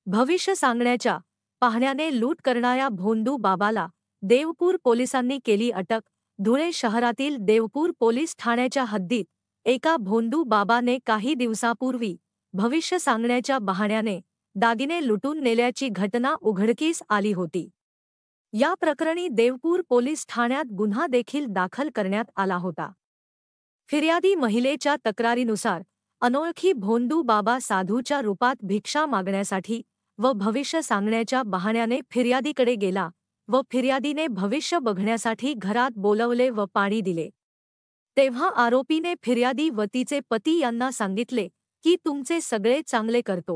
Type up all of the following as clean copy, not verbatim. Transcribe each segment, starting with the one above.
भविष्य सांगण्याच्या पाहण्याने लूट करणाऱ्या भोंदू बाबाला देवपूर पोलिसांनी केली अटक। धुळे शहरातील देवपूर पोलीस ठाण्याच्या हद्दीत एका भोंदू बाबाने काही दिवसापूर्वी भविष्य सांगण्याच्या बहाण्याने दागिने लुटून नेल्याची घटना उघडकीस आली होती। या प्रकरणी देवपूर पोलीस ठाण्यात गुन्हा देखील दाखल करण्यात आला होता। फिर्यादी महिलेच्या तक्रारीनुसार अनोळखी भोंदू बाबा साधूच्या रूपात भिक्षा मागण्यासाठी व भविष्य सांगण्याच्या बहाण्याने फिर्यादीकडे गेला व फिर्यादीने भविष्य बघण्यासाठी घरात बोलवले व पाणी दिले। तेव्हा आरोपीने फिर्यादी व तिचे पती यांना सांगितले की तुमचे सगळे चांगले करतो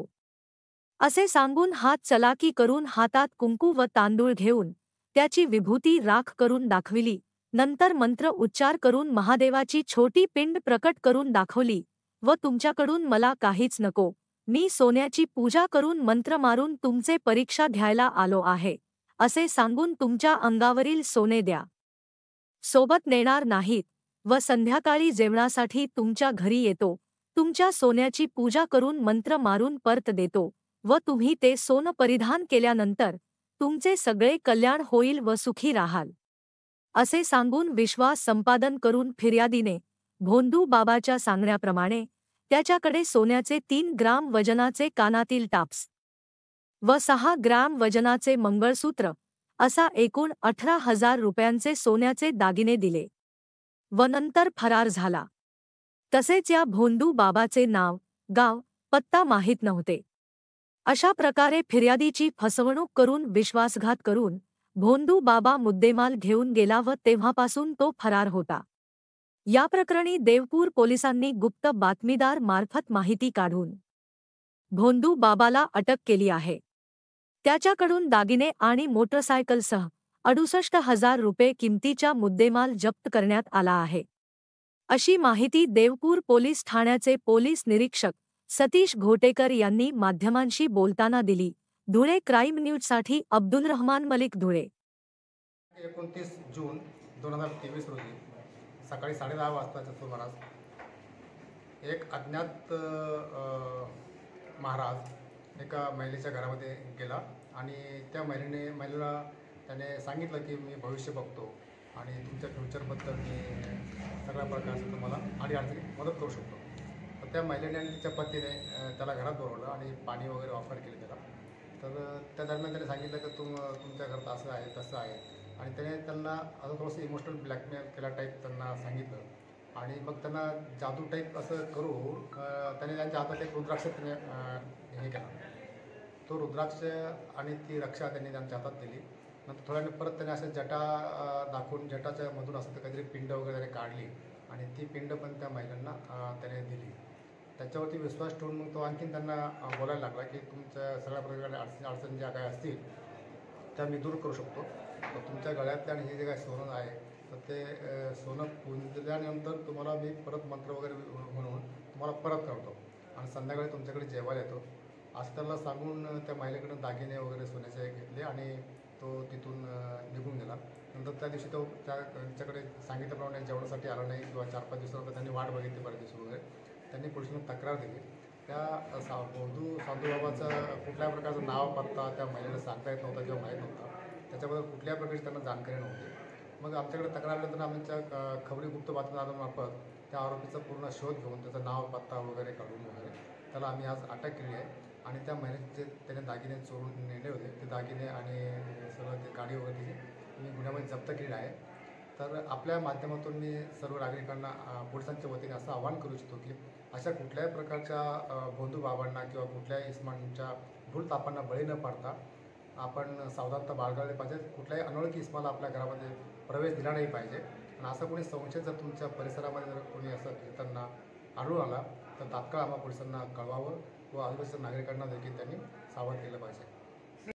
असे सांगून हात चलाकी करून हातात कुंकू व तांदूळ घेऊन त्याची विभूती राख करून दाखविली। नंतर मंत्र उच्चार करून महादेवाची छोटी पिंड प्रकट करून दाखवली व तुमच्याकडून मला काहीच नको, मी सोन्याची पूजा करून मंत्र मारून तुमचे परीक्षा घ्यायला आलो आहे असे सांगून तुमच्या अंगावरील सोने द्या, सोबत नेणार नाहीत व संध्याकाळी जेवणासाठी तुमच्या घरी येतो, तुमच्या सोन्याची पूजा करून मंत्र मारून परत देतो व तुम्ही ते सोनं परिधान केल्यानंतर तुमचे सगळे कल्याण होईल व सुखी राहाल असे सांगून विश्वास संपादन करून फिर्यादीने भोंदू बाबाच्या सांगण्याप्रमाणे त्याच्याकडे सोन्याचे 3 ग्राम वजनाचे कानातील टाप्स व 6 ग्राम वजनाचे मंगळसूत्र असा एकूण 18,000 रुपयांचे सोन्याचे दागिने दिले व नंतर फरार झाला। तसेच या भोंदू बाबाचे नाव, गाव, पत्ता माहीत नव्हते। अशा प्रकारे फिर्यादीची फसवणूक करून विश्वासघात करून भोंदू बाबा मुद्देमाल घेऊन गेला व तेव्हापासून तो फरार होता। या प्रकरणी देवपूर पोलिसांनी गुप्त बातमीदार मार्फत माहिती काढून भोंदू बाबाला अटक केली आहे। त्याच्याकडून दागिने आणि मोटरसायकलसह 68,000 रुपये किमतीचा मुद्देमाल जप्त करण्यात आला आहे अशी माहिती देवपूर पोलीस ठाण्याचे पोलीस निरीक्षक सतीश घोटेकर यांनी माध्यमांशी बोलताना दिली। धुळे क्राईम न्यूजसाठी अब्दुल रहमान मलिक, धुळे। 29 जून 2023 रोजी सकाळी 10:30 वाजताच्या सुमारास एक अज्ञात महाराज एका महिलेच्या घरामध्ये गेला आणि त्या महिलेला त्याने सांगितलं की मी भविष्य बघतो आणि तुमच्या फ्युचरबद्दल मी सगळ्या प्रकारचं तुम्हाला अडीअडचणीत मदत करू शकतो। तर त्या महिलेने आणि तिच्या पतीने त्याला घरात बोलवलं आणि पाणी वगैरे ऑफर केले त्याला। तर त्या दरम्यान त्याने सांगितलं की तुमच्या घरात असं आहे तसं आहे आणि त्याने त्यांना अजून थोडंसं इमोशनल ब्लॅकमेल केला टाईप त्यांना सांगितलं आणि मग त्यांना जादू टाईप असं करून त्याने त्यांच्या हातात एक रुद्राक्ष त्याने हे केला। तो रुद्राक्ष आणि ती रक्षा त्यांनी त्यांच्या हातात दिली। नंतर थोड्याने परत त्याने असं जटा दाखवून जटाच्या मधून असं काहीतरी पिंड वगैरे त्याने काढली आणि ती पिंड पण त्या महिलांना त्याने दिली। त्याच्यावरती विश्वास ठेवून मग तो आणखीन त्यांना बोलायला लागला की तुमच्या सगळ्या प्रकारच्या अडचणी ज्या काय असतील त्या मी दूर करू शकतो। तर तुमच्या गळ्यातले आणि हे जे काय सोनं आहे तर ते सोनं पुंजल्यानंतर तुम्हाला मी परत मंत्र वगैरे म्हणून तुम्हाला परत करतो आणि संध्याकाळी तुमच्याकडे जेवायला येतो असं त्याला सांगून त्या महिलेकडून दागिने वगैरे सोन्याचे घेतले आणि तो तिथून निघून गेला। नंतर त्या दिवशी तो त्यांच्याकडे सांगितल्याप्रमाणे जेवणासाठी आला नाही किंवा 4-5 दिवसानंतर त्यांनी वाट बघितली बऱ्याच दिवस वगैरे। त्यांनी पोलिसांना तक्रार दिली। त्या साधू बाबाचा कुठल्या प्रकारचं नाव पत्ता त्या महिलेला सांगता येत नव्हता किंवा माहीत नव्हता, त्याच्याबद्दल कुठल्याही प्रकारची त्यांना जाणकारी नव्हती। मग आमच्याकडे तक्रार आल्यानंतर आमच्या खबरी गुप्त बातमीदारांमार्फत त्या आरोपीचा पूर्ण शोध घेऊन त्याचं नाव पत्ता वगैरे काढून वगैरे त्याला आम्ही आज अटक केली आहे आणि त्या महिलेचे त्याने दागिने चोरून नेले होते ते दागिने आणि सगळं ते गाडी वगैरे मी गुन्ह्यामध्ये जप्त केलेलं आहे। तर आपल्या माध्यमातून मी सर्व नागरिकांना पोलिसांच्या वतीने असं आवाहन करू इच्छितो की अशा कुठल्याही प्रकारच्या भोंदू बाबांना किंवा कुठल्याही इस्मांच्या भूलथापांना बळी न पडता आपण सावधानता बाळगली पाहिजे। कुठल्याही अनोळखी इस्माला आपल्या घरामध्ये प्रवेश दिला नाही पाहिजे आणि असं कोणी संशय जर तुमच्या परिसरामध्ये जर कोणी असं फिरताना आढळून आला तर तात्काळ आम्हाला पोलिसांना कळवावं व आजूबाजूच्या नागरिकांना देखील त्यांनी सावध केलं पाहिजे।